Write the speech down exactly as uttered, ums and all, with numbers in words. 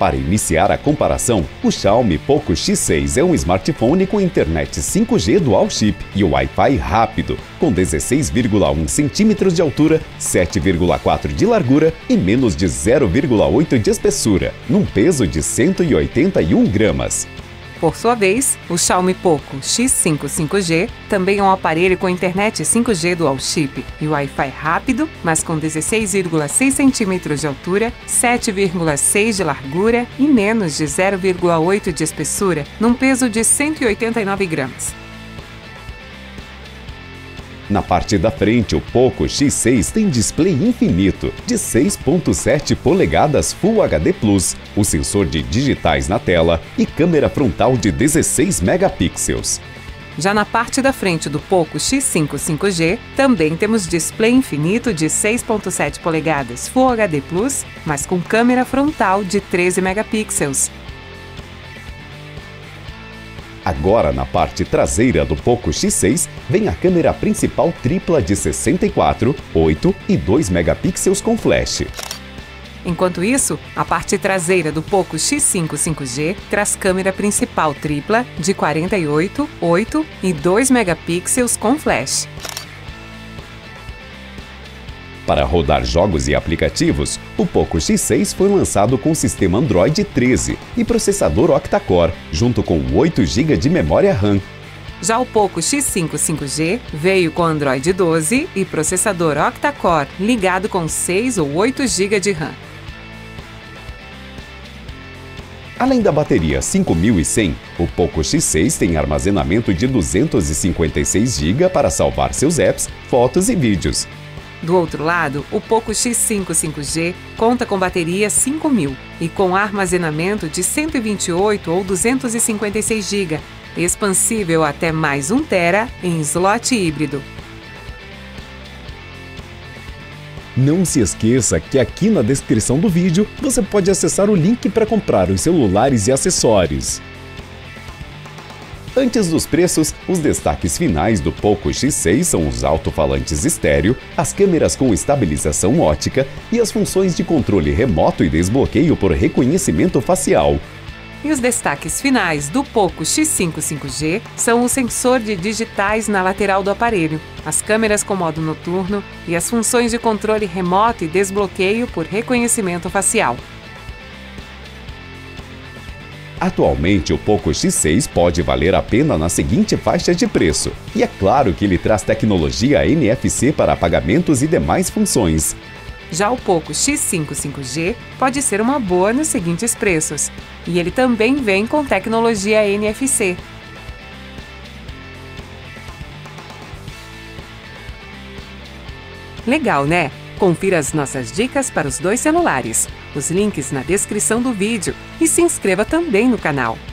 Para iniciar a comparação, o Xiaomi Poco X seis é um smartphone com internet cinco G dual chip e Wi-Fi rápido, com dezesseis vírgula um centímetros de altura, sete vírgula quatro de largura e menos de zero vírgula oito de espessura, num peso de cento e oitenta e um gramas. Por sua vez, o Xiaomi Poco X cinco cinco G também é um aparelho com internet cinco G dual chip e Wi-Fi rápido, mas com dezesseis vírgula seis centímetros de altura, sete vírgula seis de largura e menos de zero vírgula oito de espessura, num peso de cento e oitenta e nove gramas. Na parte da frente, o Poco X seis tem display infinito de seis vírgula sete polegadas Full H D plus, o sensor de digitais na tela e câmera frontal de dezesseis megapixels. Já na parte da frente do Poco X cinco cinco G, também temos display infinito de seis vírgula sete polegadas Full H D plus, mas com câmera frontal de treze megapixels. Agora, na parte traseira do Poco X seis, vem a câmera principal tripla de sessenta e quatro, oito e dois megapixels com flash. Enquanto isso, a parte traseira do Poco X cinco cinco G traz câmera principal tripla de quarenta e oito, oito e dois megapixels com flash. Para rodar jogos e aplicativos, o Poco X seis foi lançado com sistema Android treze e processador octa-core, junto com oito gigas de memória RAM. Já o Poco X cinco cinco G veio com Android doze e processador octa-core ligado com seis ou oito gigas de RAM. Além da bateria cinco mil e cem, o Poco X seis tem armazenamento de duzentos e cinquenta e seis gigas para salvar seus apps, fotos e vídeos. Do outro lado, o Poco X cinco cinco G conta com bateria cinco mil e com armazenamento de cento e vinte e oito ou duzentos e cinquenta e seis gigas, expansível até mais um tera em slot híbrido. Não se esqueça que aqui na descrição do vídeo você pode acessar o link para comprar os celulares e acessórios. Antes dos preços, os destaques finais do Poco X seis são os alto-falantes estéreo, as câmeras com estabilização ótica e as funções de controle remoto e desbloqueio por reconhecimento facial. E os destaques finais do Poco X cinco cinco G são o sensor de digitais na lateral do aparelho, as câmeras com modo noturno e as funções de controle remoto e desbloqueio por reconhecimento facial. Atualmente, o Poco X seis pode valer a pena na seguinte faixa de preço. E é claro que ele traz tecnologia N F C para pagamentos e demais funções. Já o Poco X cinco cinco G pode ser uma boa nos seguintes preços. E ele também vem com tecnologia N F C. Legal, né? Confira as nossas dicas para os dois celulares, os links na descrição do vídeo e se inscreva também no canal.